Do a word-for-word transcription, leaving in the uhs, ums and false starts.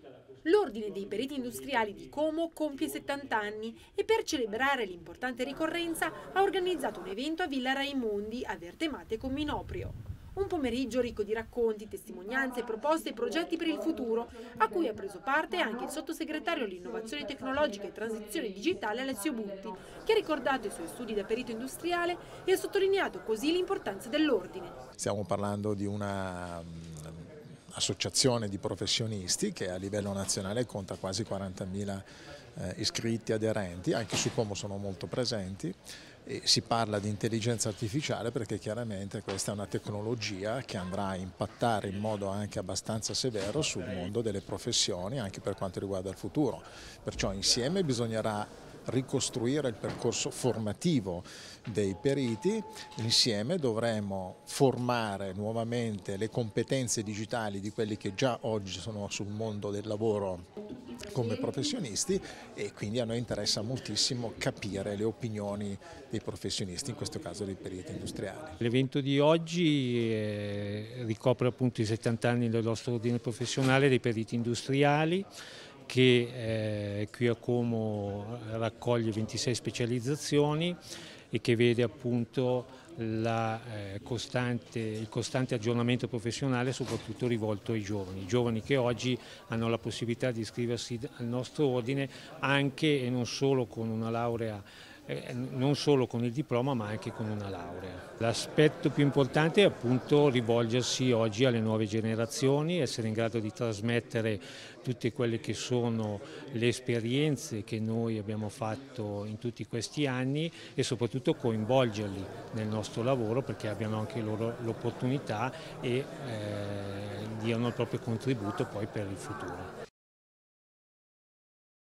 L'Ordine dei Periti Industriali di Como compie settanta anni e per celebrare l'importante ricorrenza ha organizzato un evento a Villa Raimondi a Vertemate con Minoprio. Un pomeriggio ricco di racconti, testimonianze, proposte e progetti per il futuro, a cui ha preso parte anche il sottosegretario all'innovazione tecnologica e transizione digitale Alessio Butti, che ha ricordato i suoi studi da perito industriale e ha sottolineato così l'importanza dell'ordine. Stiamo parlando di una associazione di professionisti che a livello nazionale conta quasi quarantamila eh, iscritti aderenti, anche su Como sono molto presenti. E si parla di intelligenza artificiale perché chiaramente questa è una tecnologia che andrà a impattare in modo anche abbastanza severo sul mondo delle professioni, anche per quanto riguarda il futuro. Perciò insieme bisognerà ricostruire il percorso formativo dei periti, insieme dovremo formare nuovamente le competenze digitali di quelli che già oggi sono sul mondo del lavoro come professionisti, e quindi a noi interessa moltissimo capire le opinioni dei professionisti, in questo caso dei periti industriali. L'evento di oggi eh, ricopre appunto i settanta anni del nostro ordine professionale dei periti industriali, che eh, qui a Como raccoglie ventisei specializzazioni e che vede appunto la, eh, costante, il costante aggiornamento professionale, soprattutto rivolto ai giovani, i giovani che oggi hanno la possibilità di iscriversi al nostro ordine anche e non solo con una laurea, eh, non solo con il diploma ma anche con una laurea. L'aspetto più importante è appunto rivolgersi oggi alle nuove generazioni, essere in grado di trasmettere tutte quelle che sono le esperienze che noi abbiamo fatto in tutti questi anni e soprattutto coinvolgerli nel nostro lavoro perché abbiano anche loro l'opportunità e eh, diano il proprio contributo poi per il futuro.